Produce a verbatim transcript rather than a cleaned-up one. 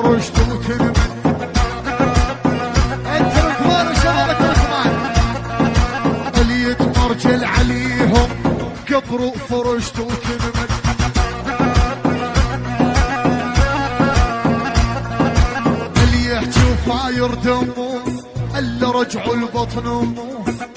فرشت وتنمد. انتم كبار الشباب انتم كمان اللي يتمرجل عليهم كبروا فرشت وتنمد. اللي يحجوا فاير دمه اللي رجعوا البطن امه